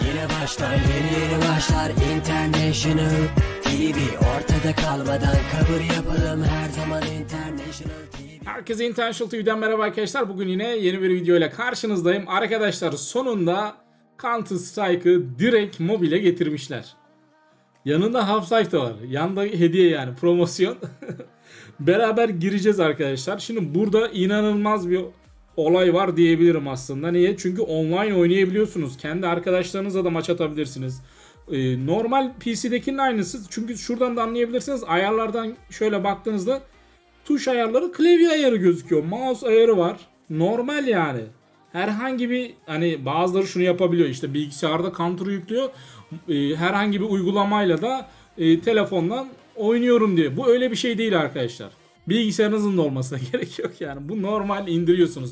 Yine başlar yeni başlar International TV. Ortada kalmadan cover yapalım her zaman International TV. Herkese International TV'den merhaba arkadaşlar. Bugün yine yeni bir video ile karşınızdayım. Arkadaşlar sonunda Counter Strike'ı direkt mobile getirmişler. Yanında Half-Life de var. Yanında hediye yani promosyon. Beraber gireceğiz arkadaşlar. Şimdi burada inanılmaz bir olay var diyebilirim aslında. Niye? Çünkü online oynayabiliyorsunuz. Kendi arkadaşlarınızla da maç atabilirsiniz. Normal PC'dekinin aynısı. Çünkü şuradan da anlayabilirsiniz. Ayarlardan şöyle baktığınızda tuş ayarları, klavye ayarı gözüküyor. Mouse ayarı var. Normal yani. Herhangi bir hani bazıları şunu yapabiliyor. İşte bilgisayarda Counter'ı yüklüyor. Herhangi bir uygulamayla da telefondan oynuyorum diye. Bu öyle bir şey değil arkadaşlar. Bilgisayarınızın da olmasına gerek yok yani. Bu normal indiriyorsunuz.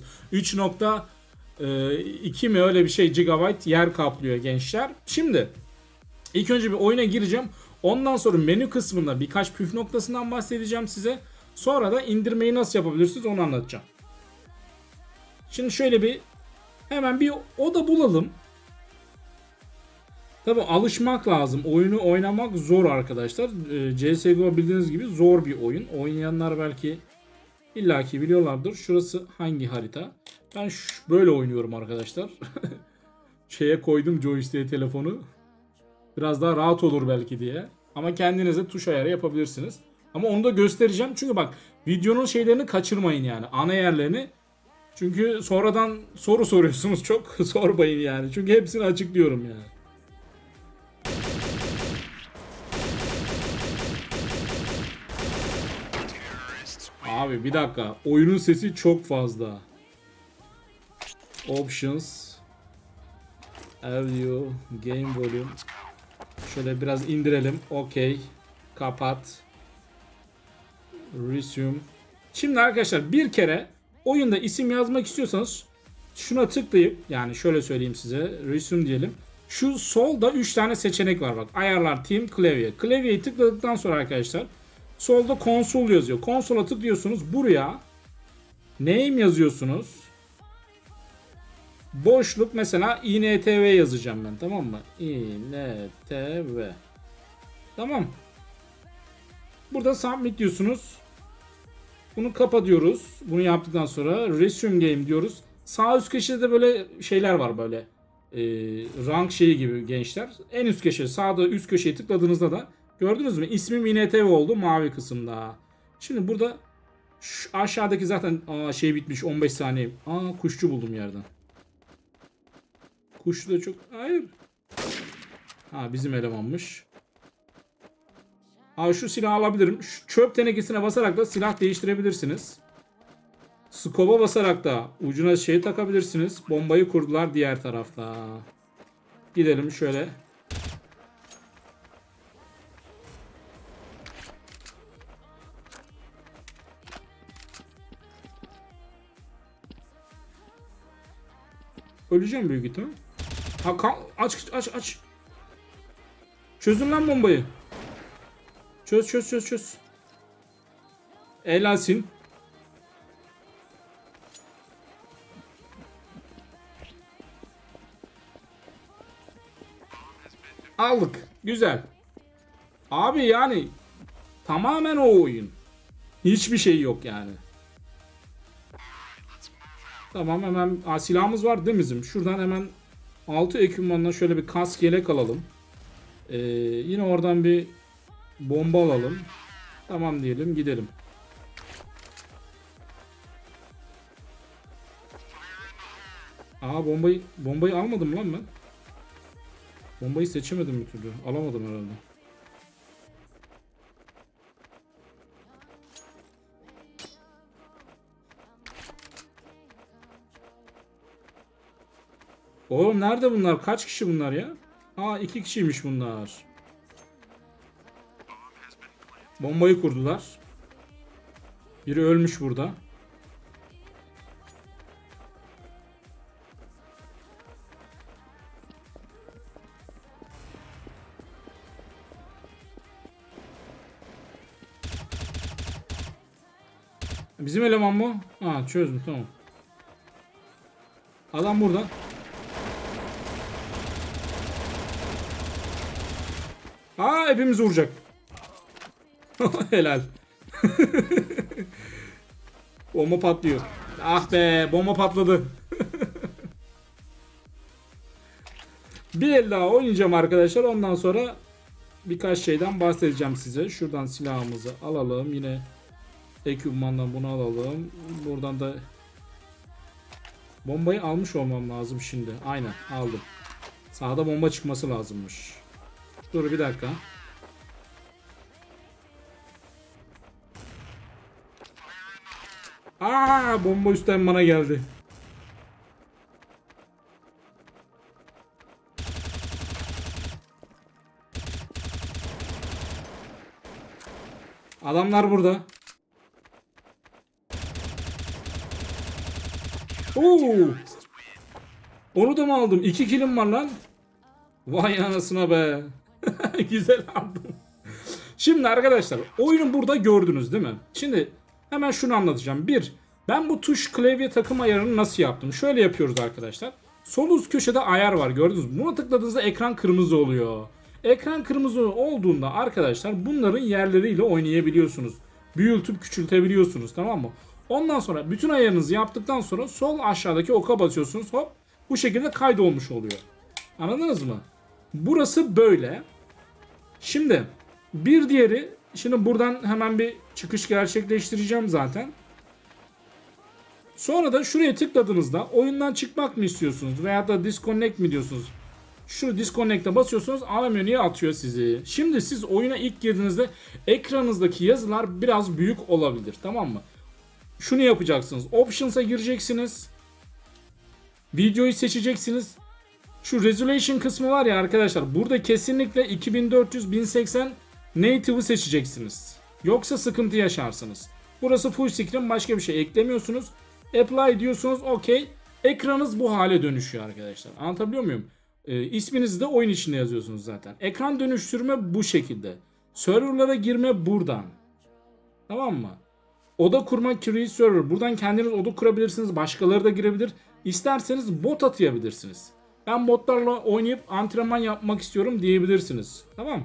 3.2 mi öyle bir şey GB yer kaplıyor gençler. Şimdi ilk önce bir oyuna gireceğim. Ondan sonra menü kısmında birkaç püf noktasından bahsedeceğim size. Sonra da indirmeyi nasıl yapabilirsiniz onu anlatacağım. Şimdi şöyle bir hemen bir oda bulalım. Tabi alışmak lazım. Oyunu oynamak zor arkadaşlar. CSGO bildiğiniz gibi zor bir oyun. Oynayanlar belki illaki biliyorlardır. Şurası hangi harita? Ben böyle oynuyorum arkadaşlar. Şeye koydum joystick'e telefonu. Biraz daha rahat olur belki diye. Ama kendinize tuş ayarı yapabilirsiniz. Ama onu da göstereceğim. Çünkü bak videonun şeylerini kaçırmayın yani. Ana yerlerini. Çünkü sonradan soru soruyorsunuz. Çok sormayın yani. Çünkü hepsini açıklıyorum yani. Abi bir dakika. Oyunun sesi çok fazla. Options. Audio. Game volume. Şöyle biraz indirelim. OK. Kapat. Resume. Şimdi arkadaşlar bir kere oyunda isim yazmak istiyorsanız şuna tıklayıp yani şöyle söyleyeyim size. Resume diyelim. Şu solda 3 tane seçenek var bak. Ayarlar, team, klavye. Klavyeyi tıkladıktan sonra arkadaşlar solda konsol yazıyor. Konsola tıklıyorsunuz. Buraya name yazıyorsunuz. Boşluk mesela INTV yazacağım ben. Tamam mı? INTV. Tamam. Burada submit diyorsunuz. Bunu kapatıyoruz. Bunu yaptıktan sonra resume game diyoruz. Sağ üst köşede böyle şeyler var böyle. Rank şeyi gibi gençler. En üst köşe sağda üst köşeye tıkladığınızda da gördünüz mü? İsmim INTV oldu mavi kısımda. Şimdi burada aşağıdaki zaten şey bitmiş 15 saniye. Kuşçu buldum yerden. Kuşçu da çok... Hayır. Bizim elemanmış. Şu silahı alabilirim. Şu çöp tenekesine basarak da silah değiştirebilirsiniz. Scope'a basarak da ucuna şey takabilirsiniz. Bombayı kurdular diğer tarafta. Gidelim şöyle. Öleceğim büyük ihtimal. Aç. Çözün lan bombayı. Çöz. Helalsin. Aldık. Güzel. Abi yani tamamen o oyun. Hiçbir şey yok yani. Tamam hemen silahımız var değil mi bizim? Şuradan hemen 6 ekipmanla şöyle bir kask yelek alalım. Yine oradan bir bomba alalım. Tamam diyelim gidelim. Bombayı almadım lan ben. Bombayı seçemedim bir türlü. Alamadım herhalde. Oğlum nerede bunlar? Kaç kişi bunlar ya? 2 kişiymiş bunlar. Bombayı kurdular. Biri ölmüş burada. Bizim eleman mı? Çözdüm tamam. Adam burada. Aa, hepimizi vuracak. Helal. Bomba patlıyor. Ah be, bomba patladı. Bir el daha oynayacağım arkadaşlar. Ondan sonra birkaç şeyden bahsedeceğim size. Şuradan silahımızı alalım. Yine ekipmandan bunu alalım. Buradan da bombayı almış olmam lazım şimdi. Aynen, aldım. Sağda bomba çıkması lazımmış. Dur bir dakika. Aa, bomba üstten bana geldi. Adamlar burada. Oo! Onu da mı aldım? 2 killim var lan. Vay anasına be. Güzel aldım. Şimdi arkadaşlar, oyunu burada gördünüz değil mi? Şimdi hemen şunu anlatacağım. Ben bu tuş klavye takım ayarını nasıl yaptım? Şöyle yapıyoruz arkadaşlar. Sol üst köşede ayar var, gördünüz mü? Buna tıkladığınızda ekran kırmızı oluyor. Ekran kırmızı olduğunda arkadaşlar bunların yerleriyle oynayabiliyorsunuz. Büyütüp küçültebiliyorsunuz, tamam mı? Ondan sonra bütün ayarınızı yaptıktan sonra sol aşağıdaki oka basıyorsunuz. Hop, bu şekilde kaydolmuş oluyor. Anladınız mı? Burası böyle. Şimdi bir diğeri, şimdi buradan hemen bir çıkış gerçekleştireceğim zaten. Sonra da şuraya tıkladığınızda oyundan çıkmak mı istiyorsunuz veya da disconnect mi diyorsunuz? Şu disconnect'e basıyorsunuz, ana menüye atıyor sizi. Şimdi siz oyuna ilk girdiğinizde ekranınızdaki yazılar biraz büyük olabilir, tamam mı? Şunu yapacaksınız. Options'a gireceksiniz. Videoyu seçeceksiniz. Şu resolution kısmı var ya arkadaşlar, burada kesinlikle 2400-1080 native'ı seçeceksiniz. Yoksa sıkıntı yaşarsınız. Burası full screen, başka bir şey eklemiyorsunuz. Apply diyorsunuz, okey. Ekranınız bu hale dönüşüyor arkadaşlar. Anlatabiliyor muyum? İsminizi de oyun içinde yazıyorsunuz zaten. Ekran dönüştürme bu şekilde. Serverlara girme buradan. Tamam mı? Oda kurma, create server. Buradan kendiniz oda kurabilirsiniz. Başkaları da girebilir. İsterseniz bot atayabilirsiniz. Ben botlarla oynayıp antrenman yapmak istiyorum diyebilirsiniz. Tamam.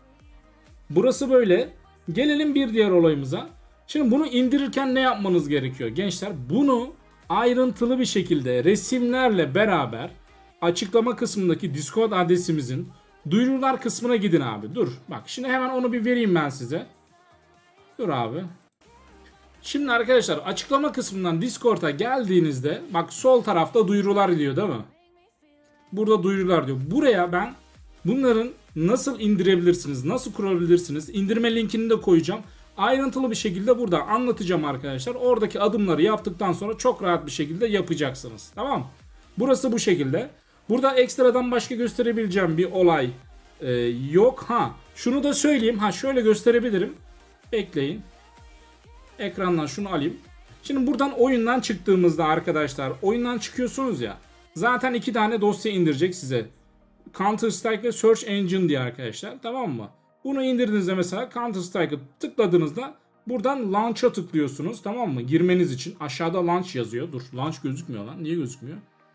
Burası böyle. Gelelim bir diğer olayımıza. Şimdi bunu indirirken ne yapmanız gerekiyor gençler? Bunu ayrıntılı bir şekilde resimlerle beraber açıklama kısmındaki Discord adresimizin duyurular kısmına gidin abi. Dur bak, şimdi hemen onu bir vereyim ben size. Dur abi. Şimdi arkadaşlar, açıklama kısmından Discord'a geldiğinizde bak, sol tarafta duyurular diyor değil mi? Burada duyurular diyor. Buraya ben bunların nasıl indirebilirsiniz, nasıl kurabilirsiniz, indirme linkini de koyacağım. Ayrıntılı bir şekilde burada anlatacağım arkadaşlar. Oradaki adımları yaptıktan sonra çok rahat bir şekilde yapacaksınız. Tamam. Burası bu şekilde. Burada ekstradan başka gösterebileceğim bir olay yok. Ha, şunu da söyleyeyim. Ha, şöyle gösterebilirim. Bekleyin. Ekrandan şunu alayım. Şimdi buradan oyundan çıktığımızda arkadaşlar, oyundan çıkıyorsunuz ya. Zaten 2 tane dosya indirecek size. Counter Strike ve Search Engine diye arkadaşlar. Tamam mı? Bunu indirdiğinizde mesela Counter Strike'ı tıkladığınızda buradan Launch'a tıklıyorsunuz. Tamam mı? Girmeniz için. Aşağıda Launch yazıyor. Dur, Launch gözükmüyor lan. Niye gözükmüyor?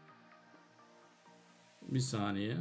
Bir saniye.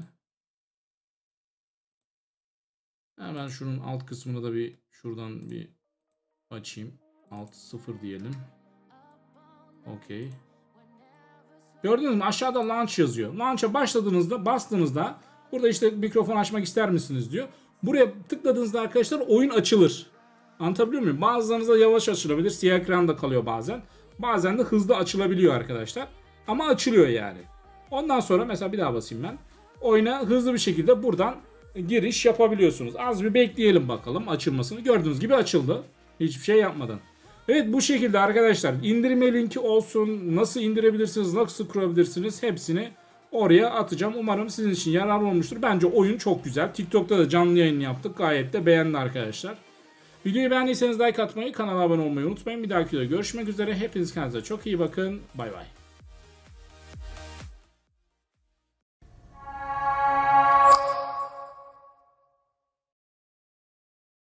Hemen şunun alt kısmını da bir şuradan bir açayım. Alt 0 diyelim. Okey. Gördünüz mü? Aşağıda Launch yazıyor. Launch'a başladığınızda, bastığınızda burada işte mikrofon açmak ister misiniz diyor. Buraya tıkladığınızda arkadaşlar oyun açılır. Anlatabiliyor muyum? Bazılarınızda yavaş açılabilir. Siyah ekranda kalıyor bazen. Bazen de hızlı açılabiliyor arkadaşlar. Ama açılıyor yani. Ondan sonra mesela bir daha basayım ben. Oyuna hızlı bir şekilde buradan giriş yapabiliyorsunuz. Az bir bekleyelim bakalım açılmasını. Gördüğünüz gibi açıldı. Hiçbir şey yapmadan. Evet, bu şekilde arkadaşlar. İndirme linki olsun. Nasıl indirebilirsiniz, nasıl kurabilirsiniz, hepsini oraya atacağım. Umarım sizin için yararlı olmuştur. Bence oyun çok güzel. TikTok'ta da canlı yayın yaptık. Gayet de beğendi arkadaşlar. Videoyu beğendiyseniz like atmayı, kanala abone olmayı unutmayın. Bir dahaki videoda görüşmek üzere. Hepiniz kendinize çok iyi bakın. Bay bay.